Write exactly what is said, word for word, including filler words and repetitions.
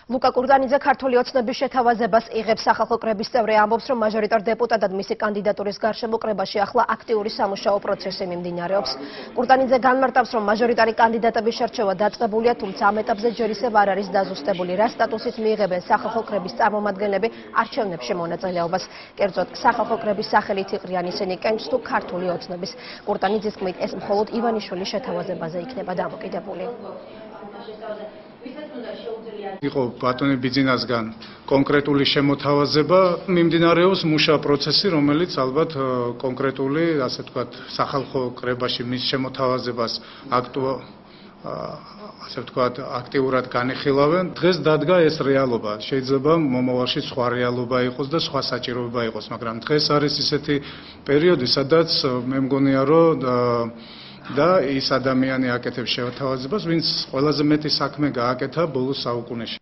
ლუკა კურდანიძე ქართული ოცნების შეთავაზებას იღებს. სახალხო კრების წევრი ამბობს, რომ მაჟორიტარ დეპუტატად მისი კანდიდატურის გარშემო კრებაში ახლა აქტიური სამუშაო პროცესი მიმდინარეობს. კურდანიძე განმარტავს, რომ მაჟორიტარი კანდიდატების შერჩევა დაწყებულია, თუმცა ამ ეტაპზე ჯერ ისევ არ არის დაზუსტებული, რა სტატუსით მიიღებენ სახალხო კრების წარმომადგენლები არჩევნებში მონაწილეობას. კერძოდ, სახალხო კრების სახელით იყრიან ისინი კენჭს თუ ქართული ოცნების. კურდანიძის თქმით, ეს მხოლოდ ივანიშვილის შეთავაზებაზე იქნება დამოკიდებული. იყო ბატონი ბიძინასგან კონკრეტული შემოთავაზება, მიმდინარეობს მუშა პროცესი, რომელიც ალბათ კონკრეტული, ასე ვთქვათ, სახალხო კრებაში მის შემოთავაზებას აქტუა ასე ვთქვათ, აქტიურად განიხილავენ. დღეს დადგა ეს რეალობა. შეიძლება მომავალში სხვა რეალობა იყოს და სხვა საჭიროება იყოს, მაგრამ დღეს არის ისეთი პერიოდი, სადაც მე მგონია, რომ და ის ადამიანი აკეთებს შეთავაზებას, ვინც ყველაზე მეტი საქმე გააკეთა ბოლო საუკუნეში.